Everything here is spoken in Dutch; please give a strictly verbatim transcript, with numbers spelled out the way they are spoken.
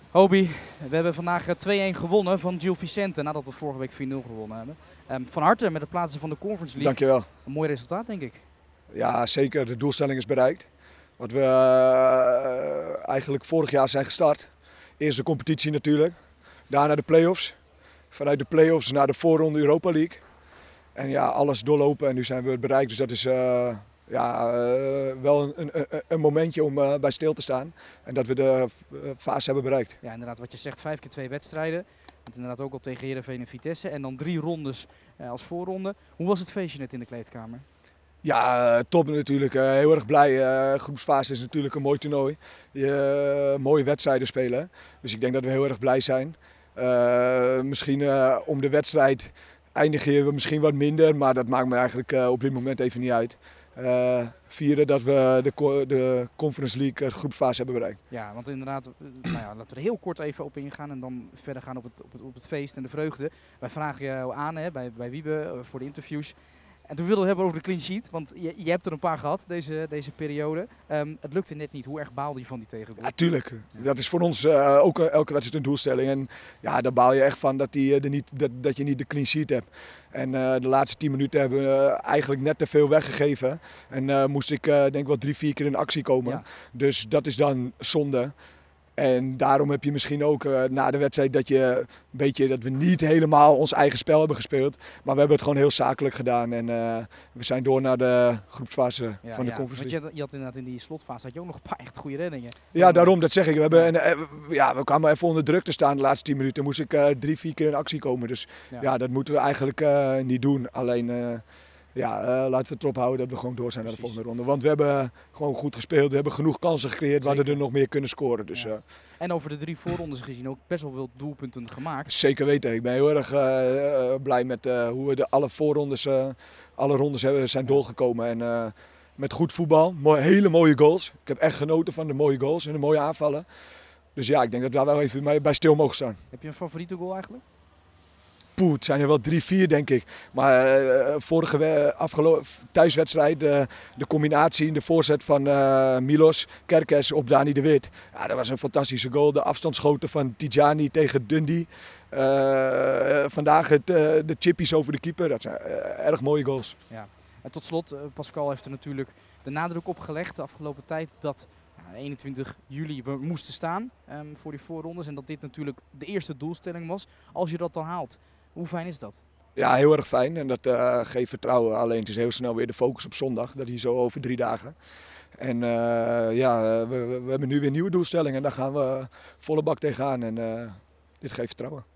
Hobie, we hebben vandaag twee-een gewonnen van Gil Vicente nadat we vorige week vier nul gewonnen hebben. Um, van harte met het plaatsen van de Conference League. Dankjewel. Een mooi resultaat, denk ik. Ja, zeker. De doelstelling is bereikt. Wat we uh, eigenlijk vorig jaar zijn gestart. Eerst de competitie natuurlijk, daarna de play-offs. Vanuit de play-offs naar de voorronde Europa League. En ja, alles doorlopen en nu zijn we het bereikt. Dus dat is uh, ja, uh, wel een, een, een momentje om uh, bij stil te staan. En dat we de fase hebben bereikt. Ja, inderdaad, wat je zegt, vijf keer twee wedstrijden. Want inderdaad ook al tegen Heerenveen en Vitesse. En dan drie rondes uh, als voorronde. Hoe was het feestje net in de kleedkamer? Ja, top natuurlijk. Uh, heel erg blij. Uh, groepsfase is natuurlijk een mooi toernooi. Je, uh, mooie wedstrijden spelen. Dus ik denk dat we heel erg blij zijn. Uh, misschien uh, om de wedstrijd eindigen we misschien wat minder. Maar dat maakt me eigenlijk uh, op dit moment even niet uit. Uh, vieren dat we de, de Conference League groepsfase hebben bereikt. Ja, want inderdaad, nou ja, laten we er heel kort even op ingaan en dan verder gaan op het, op het, op het feest en de vreugde. Wij vragen jou aan hè, bij, bij Wiebe voor de interviews. En toen wilden we het hebben over de clean sheet, want je, je hebt er een paar gehad deze, deze periode. Um, het lukte net niet. Hoe erg baalde je van die tegengoal? Ja, tuurlijk. Ja. Dat is voor ons uh, ook elke wedstrijd een doelstelling. En ja, daar baal je echt van dat, die, uh, niet, dat, dat je niet de clean sheet hebt. En uh, de laatste tien minuten hebben we uh, eigenlijk net te veel weggegeven. En uh, moest ik uh, denk wel drie, vier keer in actie komen. Ja. Dus dat is dan zonde. En daarom heb je misschien ook uh, na de wedstrijd dat, je, een beetje, dat we niet helemaal ons eigen spel hebben gespeeld. Maar we hebben het gewoon heel zakelijk gedaan. En uh, we zijn door naar de groepsfase ja, van de ja, Conference League. Want je, je had inderdaad in die slotfase had je ook nog een paar echt goede reddingen. Ja, daarom, dat zeg ik. We, hebben, en, ja, we kwamen even onder druk te staan de laatste tien minuten. Moest ik uh, drie, vier keer in actie komen. Dus ja, ja dat moeten we eigenlijk uh, niet doen. Alleen... Uh, Ja, uh, laten we het erop houden dat we gewoon door zijn naar de volgende ronde. Want we hebben gewoon goed gespeeld, we hebben genoeg kansen gecreëerd, we hadden er nog meer kunnen scoren. Dus, ja. uh, en over de drie voorrondes gezien ook best wel veel doelpunten gemaakt. Zeker weten, ik ben heel erg uh, blij met uh, hoe we de alle voorrondes, uh, alle rondes hebben, zijn doorgekomen. En, uh, met goed voetbal, mooi, hele mooie goals. Ik heb echt genoten van de mooie goals en de mooie aanvallen. Dus ja, ik denk dat we daar wel even bij stil mogen staan. Heb je een favoriete goal eigenlijk? Poeh, het zijn er wel drie, vier denk ik. Maar uh, vorige afgelopen thuiswedstrijd, uh, de combinatie in de voorzet van uh, Milos Kerkez op Dani de Wit. Ja, dat was een fantastische goal. De afstandsschoten van Tijani tegen Dundee. Uh, vandaag het, uh, de chippies over de keeper. Dat zijn uh, erg mooie goals. Ja. En tot slot, uh, Pascal heeft er natuurlijk de nadruk op gelegd de afgelopen tijd dat eenentwintig juli we moesten staan um, voor die voorrondes. En dat dit natuurlijk de eerste doelstelling was. Als je dat dan haalt. Hoe fijn is dat? Ja, heel erg fijn en dat uh, geeft vertrouwen. Alleen het is heel snel weer de focus op zondag, dat hier zo over drie dagen. En uh, ja, we, we hebben nu weer nieuwe doelstellingen en daar gaan we volle bak tegenaan en uh, dit geeft vertrouwen.